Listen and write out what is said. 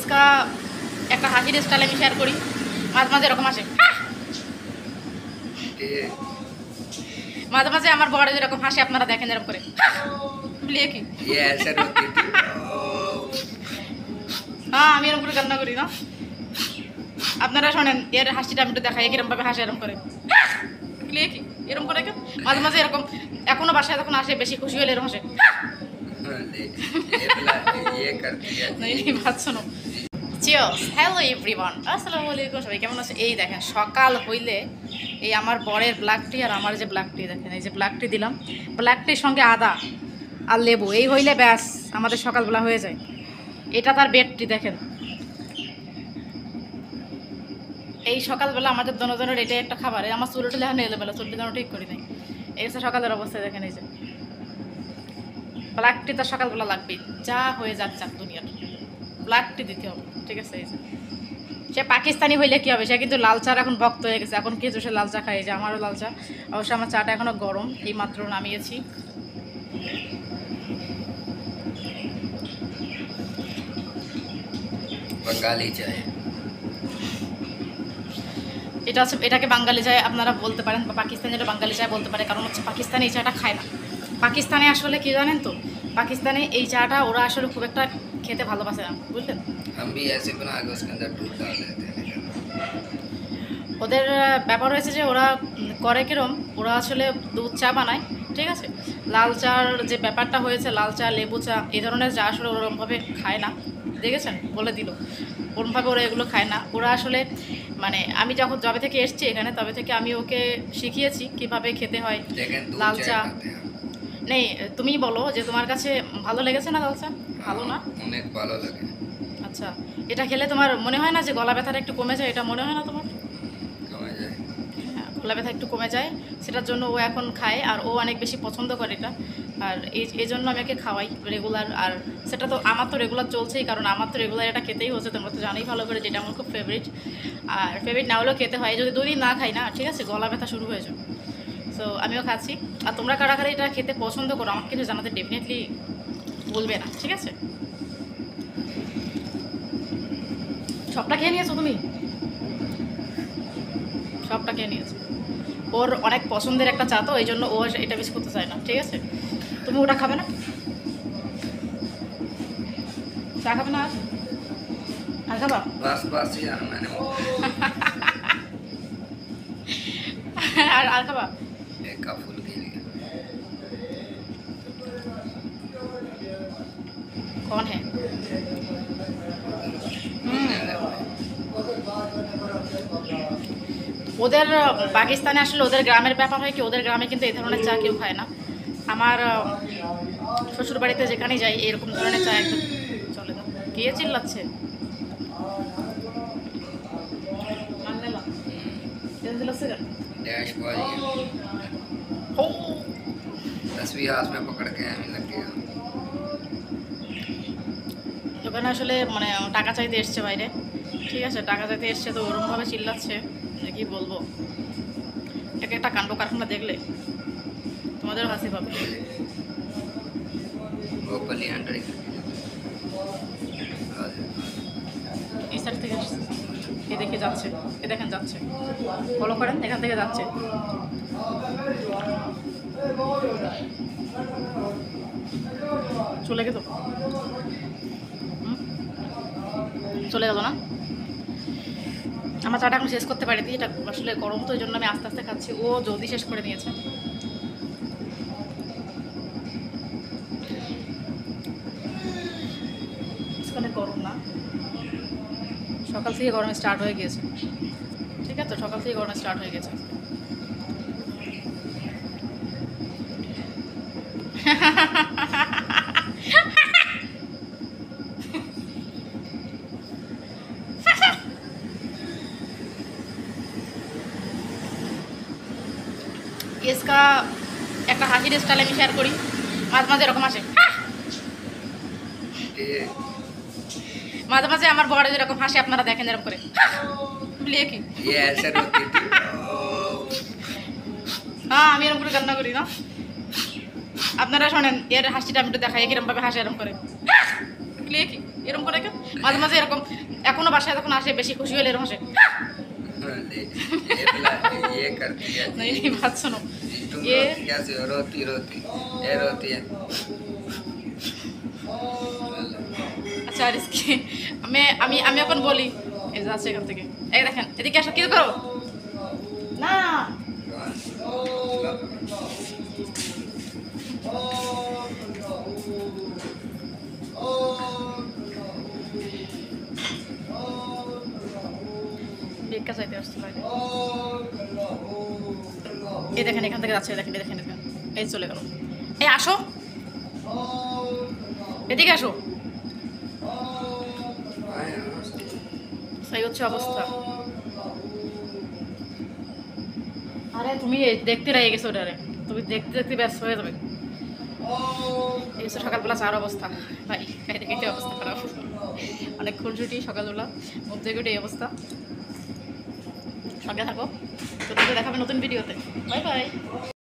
इसका একটা হাসির স্টাইল আমি শেয়ার করি। মাঝে মাঝে এরকম আসে, মাঝে মাঝে আমার বড় যেরকম হাসি আপনারা দেখেন এরকম করে বলিয়ে কি হ্যাঁ আমি এরকম করে কান্না করি না। আপনারা শোনেন এর হাসিটা আমি একটু দেখাই কিরম ভাবে হাসে এরকম করে বলিয়ে কি এরকম করে মাঝে মাঝে এরকম এখনো বাসায় যখন আসে বেশি খুশি হলে এরকম হাসে বাত শোনো। চিয়ার্স, হ্যালো এভরিওয়ান, আসসালামু আলাইকুম। সবাই কেমন আছে? এই দেখেন সকাল হইলে এই আমার বরের ব্ল্যাক টি আর আমার যে ব্ল্যাক টি দেখেন, এই যে ব্ল্যাক টি দিলাম, ব্ল্যাক টির সঙ্গে আদা আর লেবু, এই হইলে ব্যাস আমাদের সকালবেলা হয়ে যায়। এটা তার বেড টি দেখেন। এই সকালবেলা আমাদের দনজনের এটাই একটা খাবার। আমার চুল উঠে এখন এলোবেলা, চুলটি যেন ঠিক করি নাই। এই হচ্ছে সকালের অবস্থা দেখেন। এই যে ব্ল্যাক টি তার সকালবেলা লাগবে, যা হয়ে যাচ্ছে দুনিয়ার ব্ল্যাক টি দিতে হবে, ঠিক আছে? এই যে সে পাকিস্তানি হইলে কী হবে, সে কিন্তু লাল চার এখন ভক্ত হয়ে গেছে, এখন কিছু সে লাল চা খাই। যে আমারও লাল চা, অবশ্য আমার চাটা এখনও গরম, এই মাত্র নামিয়েছি। বাঙালি চায়, এটা হচ্ছে, এটাকে বাঙালি চায় আপনারা বলতে পারেন, বা পাকিস্তানি এটা বাঙালি চায় বলতে পারে, কারণ হচ্ছে পাকিস্তানি এই চাটা খায় না। পাকিস্তানে আসলে কি জানেন তো, পাকিস্তানে এই চাটা ওরা আসলে খুব একটা খেতে ভালোবাসে না, বুঝলেন? ওদের ব্যাপার হয়েছে যে ওরা করে কিরম, ওরা আসলে দুধ চা বানায়, ঠিক আছে? লাল চার যে ব্যাপারটা হয়েছে, লাল চা লেবু চা এই ধরনের চা আসলে ওরকমভাবে খায় না, দেখেছেন? বলে দিল ওরকমভাবে ওরা এগুলো খায় না। ওরা আসলে মানে আমি যখন যবে থেকে এসছি এখানে, তবে থেকে আমি ওকে শিখিয়েছি কিভাবে খেতে হয় লাল চা। নেই, তুমি বলো যে তোমার কাছে ভালো লেগেছে না লাল চা? ভালো না? অনেক ভালো লাগে। আচ্ছা, এটা খেলে তোমার মনে হয় না যে গলা ব্যথাটা একটু কমে যায়? এটা মনে হয় না তোমার? কমে যায়। হ্যাঁ, গলা ব্যথা একটু কমে যায়, সেটার জন্য ও এখন খায়, আর ও অনেক বেশি পছন্দ করে এটা। আর এই জন্য আমি ওকে খাওয়াই রেগুলার। আর সেটা তো আমার তো রেগুলার চলছেই, কারণ আমার তো রেগুলার এটা খেতেই হচ্ছে, তোমরা তো জানোই ভালো করে, যেটা আমার খুব ফেভারিট। আর ফেভারিট না হলেও খেতে হয়, যদি 2 দিন না খাই না, ঠিক আছে, গলা ব্যথা শুরু হয়ে যায়। সো আমিও খাচ্ছি। আর তোমরা কারা কারা এটা খেতে পছন্দ করো আমাকে কিন্তু জানাতে ডেফিনেটলি বলবে না, ঠিক আছে? সবটা খেয়ে নিয়েছো তুমি? সবটা খেয়ে নিয়েছো। ওর অনেক পছন্দের একটা চা, তো এই জন্য ও এটা মিস করতে চায় না, ঠিক আছে? তুমি ওটা খাবে না? চা খাবে না? আর খাবা? আর খাবা? कौन है? ওদের পাকিস্তানে আসলে ওদের গ্রামের ব্যাপার হয় কি, ওদের গ্রামে কিন্তু এই ধরনের চা কেউ খায় না। আমার শ্বশুর বাড়িতে যেখানেই যাই এরকম ধরনের চা একদম চলে না। কে চিল্লাচ্ছে? ওখানে আসলে মানে টাকা চাইতে এসছে বাইরে, ঠিক আছে? টাকা চাইতে এসছে, তো ওরকমভাবে চিল্লাচ্ছে যে কী বলবো। এক একটা কাণ্ড কারখানা দেখলে তোমাদের হাসি পাবে। এই সাইড থেকে আসছে, এ দেখে যাচ্ছে, এ দেখেন যাচ্ছে, ফলো করেন, এখান থেকে যাচ্ছে। চলে গেল, চলে গেল না? আমার চাটা এখন শেষ করতে পারিনি, এটা আসলে গরম, তো ওই জন্য আমি আস্তে আস্তে খাচ্ছি। ও জলদি শেষ করে নিয়েছে। অনেক গরম না? সকাল থেকে গরম স্টার্ট হয়ে গিয়েছে, ঠিক আছে? সকাল থেকে গরম স্টার্ট হয়ে গেছে। इसका একটা হাসির স্টাইল আমি শেয়ার করি। মাঝে মাঝে এরকম আসে, মাঝে মাঝে আমার বড় যেরকম হাসি আপনারা দেখেন এরকম করে বলিয়ে কি হ্যাঁ আমি এরকম করে কান্না করি না। আপনারা শোনেন এর হাসিটা আমি একটু দেখাই কিরম ভাবে হাসে এরকম করে বলিয়ে কি এরকম করে কেন? মাঝে মাঝে এরকম এখনো বাসায় যখন আসে বেশি খুশি হলে এরকম হাসে। ये करती है नहीं नहीं बात सुनो तुम ये रोती कैसे हो रोती रोती ये रोती है আচ্ছা আর इसके আমি আমি এখন বলি এই যে আছে এখান থেকে এই দেখেন এদিকে আসো কি করো না ভিক্ষা চাইতে আসতে লাগে এই দেখেন এখান থেকে যাচ্ছে দেখেন দেখেন দেখেন এই চলে গেল এই আসো এদিকে আসো সেই হচ্ছে অবস্থা আরে তুমি দেখতে রয়ে গেছো ওটারে তুমি দেখতে দেখতে ব্যস্ত হয়ে যাবে এই হচ্ছে সকালবেলা চার অবস্থা ভাই খাইতে খাইতে অবস্থা খারাপ অনেক খুনসুটি সকালবেলা ঘুম থেকে উঠে এই অবস্থা সঙ্গে থাকো তো দেখাবে নতুন ভিডিওতে বাই বাই